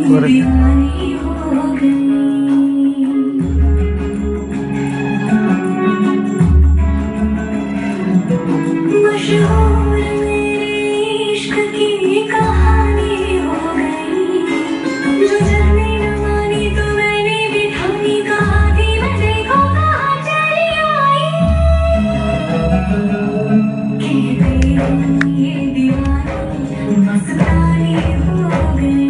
दीवानी हो गई। मशहूर मेरी इश्क की कहानी हो गई। जो जाने न मानी तो मैंने भी ठानी, कहा थी मैं देखो कहाँ चली आई। कहते हैं ये दीवानी मस्तानी हो गई।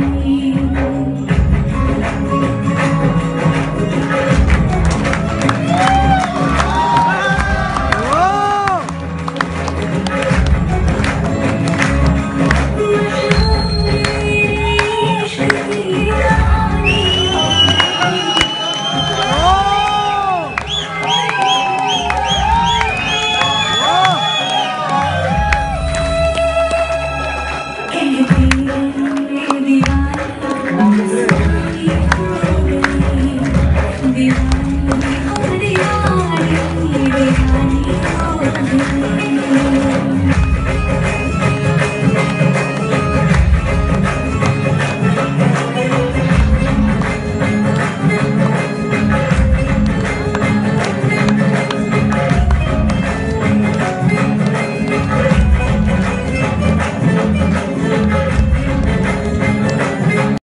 Can you be